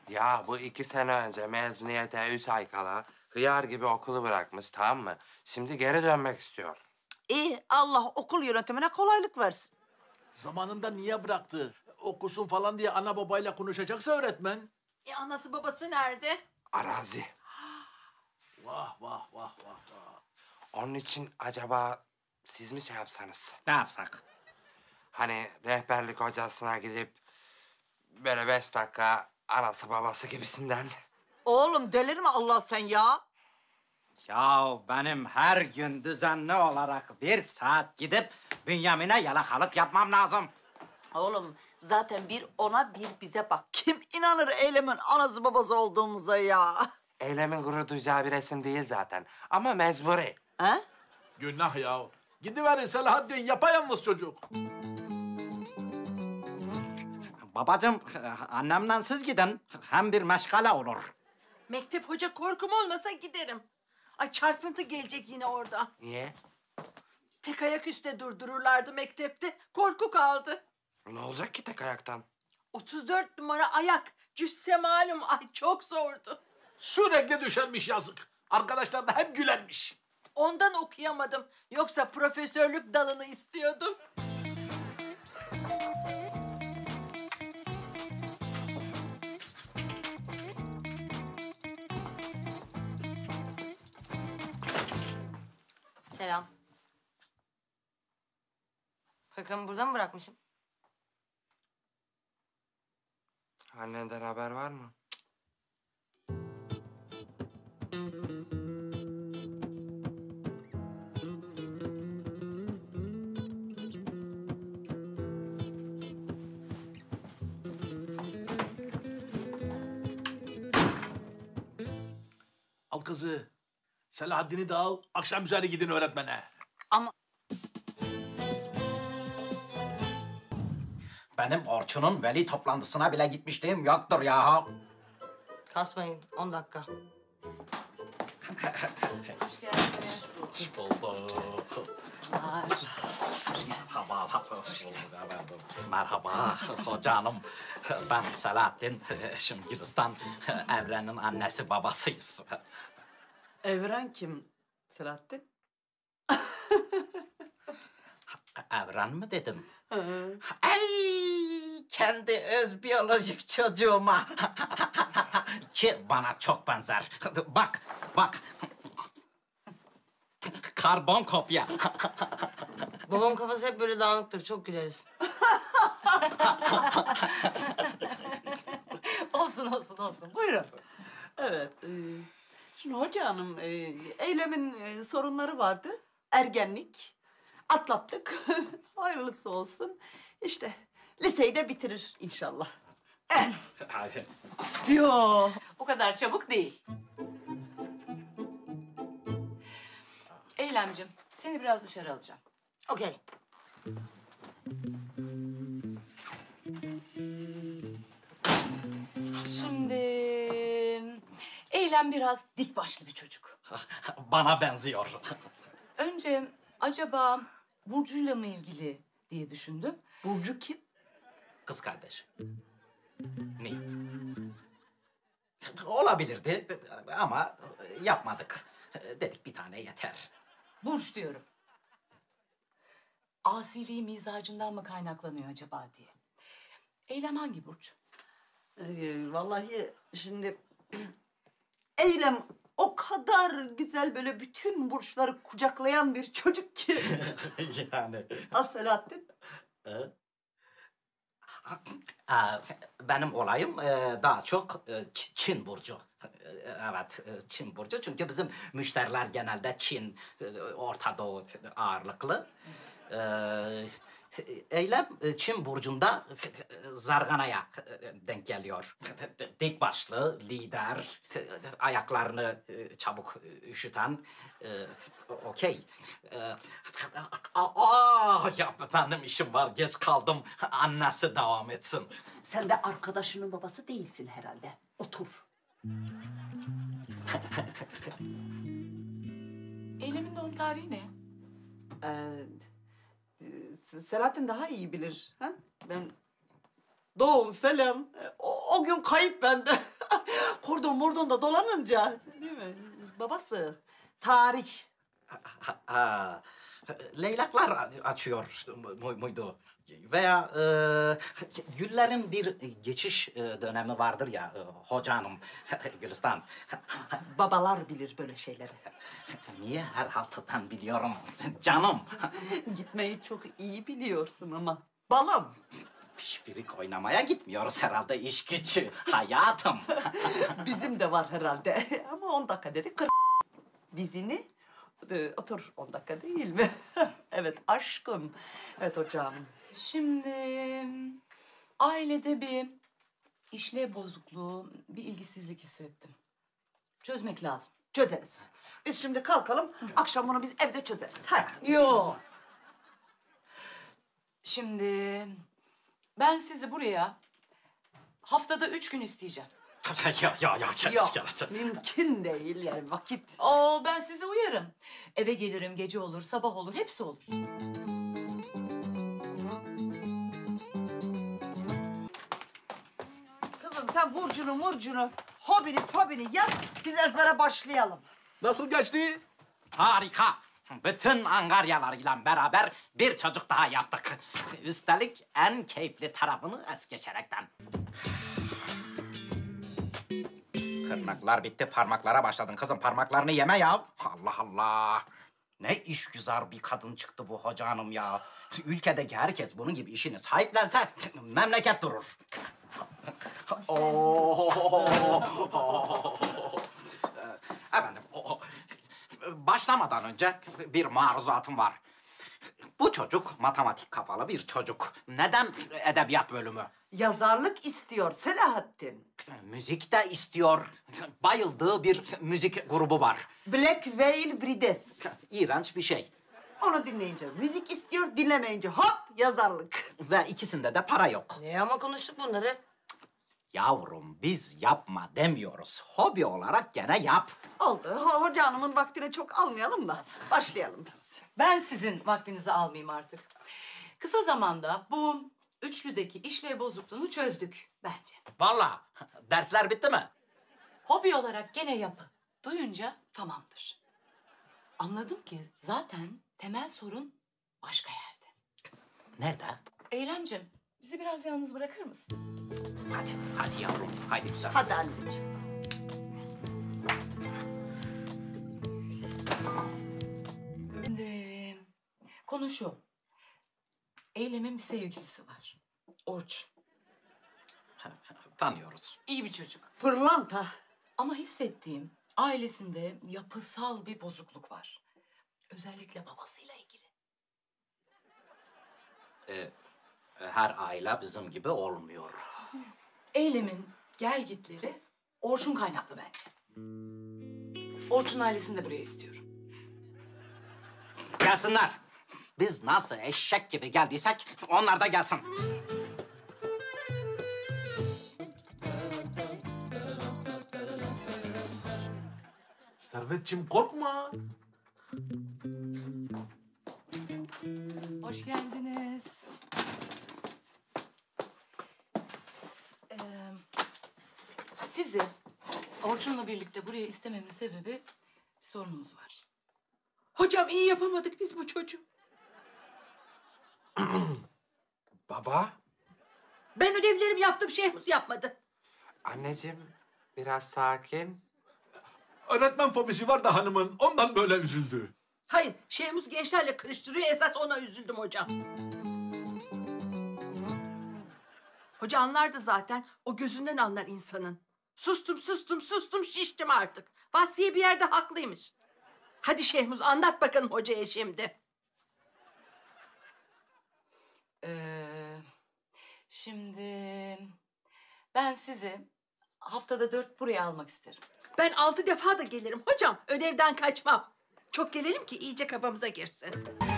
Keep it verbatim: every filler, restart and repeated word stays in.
Ya bu iki sene önce mezuniyete üç ay kala hıyar gibi okulu bırakmış, tamam mı? Şimdi geri dönmek istiyor. İyi, Allah okul yönetimine kolaylık versin. Zamanında niye bıraktı? Okusun falan diye ana babayla konuşacaksa öğretmen. E anası babası nerede? Arazi. Vah vah vah vah vah. Onun için acaba siz mi şey yapsanız? Ne yapsak? Hani rehberlik hocasına gidip böyle beş dakika anası babası gibisinden. Oğlum delirme Allah sen ya. Ya benim her gün düzenli olarak bir saat gidip Bünyamin'e yalakalık yapmam lazım. Oğlum zaten bir ona bir bize bak. Kim inanır Eylem'in anası babası olduğumuza ya? Eylemin gurur duyacağı bir resim değil zaten. Ama mecburi. Ha? Günah ya. Gidiverin Selahaddin, yapayalnız çocuk. Babacığım, annemle siz gidin. Hem bir meşgale olur. Mektep hoca korkum olmasa giderim. Ay çarpıntı gelecek yine orada. Niye? Tek ayak üstte durdururlardı mektepte. Korku kaldı. Ne olacak ki tek ayaktan? otuz dört numara ayak. Cüsse malum. Ay çok zordu. Sürekli düşermiş yazık. Arkadaşlar da hep gülermiş. Ondan okuyamadım. Yoksa profesörlük dalını istiyordum. Selam. Hırkamı burada mı bırakmışım? Annenden haber var mı? Al kızı. Selahaddin'i de al. Akşam üzeri gidin öğretmene. Ama Benim Orçun'un veli toplantısına bile gitmişliğim yoktur ya. Kasmayın, on dakika. Hoş geldiniz. Hoş bulduk. Merhaba. Merhaba hocanım. Ben Selahattin, eşim Gülistan. Evren'in annesi babasıyız. Evren kim Selahattin? Evren mi dedim? Ay kendi öz biyolojik çocuğuma. Ki bana çok benzer. Bak, bak. Karbon kopya. Babam kafası hep böyle dağınıktır, çok güleriz. Olsun olsun olsun. Buyurun. Evet. E, şimdi hoca hanım, e, Eylem'in e, sorunları vardı. Ergenlik. Atlattık. Hayırlısı olsun. İşte liseyi de bitirir inşallah. Evet. Yo. O kadar çabuk değil. Eylemcim, seni biraz dışarı alacağım. Okey. Şimdi... Eylem biraz dik başlı bir çocuk. Bana benziyor. Önce acaba Burcu'yla mı ilgili diye düşündüm. Burcu kim? Kız kardeş. Ne? Olabilirdi ama yapmadık. Dedik bir tane yeter. Burç diyorum. Asiliği mizacından mı kaynaklanıyor acaba diye. Eylem hangi burç? Ee, vallahi şimdi Eylem o kadar güzel böyle bütün burçları kucaklayan bir çocuk ki. Yani. Ha Selahattin? Aa, benim olayım e, daha çok e, Ç- Çin burcu. E, Evet, e, Çin burcu. Çünkü bizim müşteriler genelde Çin, e, Orta Doğu ağırlıklı. E, Eylem e, Çin burcunda e, Zargana'ya e, denk geliyor. Dik başlı, lider, e, ayaklarını e, çabuk üşüten. E, Okey. E, Aa, ya benim işim var, geç kaldım. Annesi devam etsin. Sen de arkadaşının babası değilsin herhalde. Otur. Eylem'in doğum tarihi ne? Ee, e, Selahattin daha iyi bilir. Ha? Ben doğum falan, e, o, o gün kayıp bende. Kordon mordon da dolanınca değil mi? Babası tarih. Ha, ha. Leylaklar açıyor mu- muydu? Veya e, güllerin bir geçiş e, dönemi vardır ya e, hoca hanım, Gülistan. Babalar bilir böyle şeyleri. Niye her haltı ben biliyorum canım? Gitmeyi çok iyi biliyorsun ama. Balım. Pişpirik oynamaya gitmiyoruz herhalde iş gücü hayatım. Bizim de var herhalde. Ama on dakika dedik. Kır dizini. Ee, Otur on dakika değil mi? Evet aşkım. Evet hocam. Şimdi ailede bir işlev bozukluğu, bir ilgisizlik hissettim. Çözmek lazım. Çözeriz. Biz şimdi kalkalım. Akşam bunu biz evde çözeriz. Hadi. Yo. Şimdi ben sizi buraya haftada üç gün isteyeceğim. ya ya ya Yok. Mümkün değil yani vakit. Oo, ben size uyarım. Eve gelirim, gece olur, sabah olur, hepsi olur. Kızım sen burcunu murcunu, hobini fobini yaz. Biz ezbere başlayalım. Nasıl geçti? Harika. Bütün angaryalarıyla beraber bir çocuk daha yaptık. Üstelik en keyifli tarafını es geçerekten. Tırnaklar bitti, parmaklara başladın kızım. Parmaklarını yeme ya. Allah Allah. Ne işgüzar bir kadın çıktı bu hoca hanım ya. Ülkedeki herkes bunun gibi işini sahiplense memleket durur. Efendim, başlamadan önce bir maruzatım var. Bu çocuk matematik kafalı bir çocuk. Neden edebiyat bölümü? Yazarlık istiyor Selahattin. Müzik de istiyor. Bayıldığı bir müzik grubu var. Black Veil Brides. İğrenç bir şey. Onu dinleyince müzik istiyor, dinlemeyince hop yazarlık. Ve ikisinde de para yok. Ne ama konuştuk bunları. Yavrum biz yapma demiyoruz. Hobi olarak gene yap. Oldu. Ho hoca hanımın vaktini çok almayalım da başlayalım biz. Ben sizin vaktinizi almayayım artık. Kısa zamanda bu üçlüdeki işlev bozukluğunu çözdük bence. Vallahi dersler bitti mi? Hobi olarak gene yapı. Duyunca tamamdır. Anladım ki zaten temel sorun başka yerde. Nerede? Eylemcim, bizi biraz yalnız bırakır mısın? Hadi, hadi yavrum. Hadi güzel. Hadi anneciğim. Şimdi konu şu. Eylem'in bir sevgilisi var. Orçun. Tanıyoruz. İyi bir çocuk. Pırlanta. Ama hissettiğim ailesinde yapısal bir bozukluk var. Özellikle babasıyla ilgili. Ee, her aile bizim gibi olmuyor. Eylem'in gelgitleri Orçun kaynaklı bence. Orçun ailesini de buraya istiyorum. Gelsinler. Biz nasıl eşek gibi geldiysek onlar da gelsin. Servetciğim korkma. Hoş geldiniz. Ee, sizi Orçun'la birlikte buraya istememin sebebi bir sorunumuz var. Hocam iyi yapamadık biz bu çocuğu. Baba, Ben ödevlerimi yaptım, Şehmus yapmadı. anneciğim biraz sakin. Öğretmen fobisi var da hanımın. Ondan böyle üzüldü. Hayır, Şehmus gençlerle karıştırıyor, esas ona üzüldüm hocam. Hoca anlardı zaten, o gözünden anlar insanın. Sustum, sustum, sustum, şiştim artık. Vasfiye bir yerde haklıymış. Hadi Şehmus anlat bakalım hocaya şimdi. Ee, şimdi ben sizi haftada dört buraya almak isterim. Ben altı defa da gelirim hocam, ödevden kaçmam. Çok gelelim ki iyice kafamıza girsin.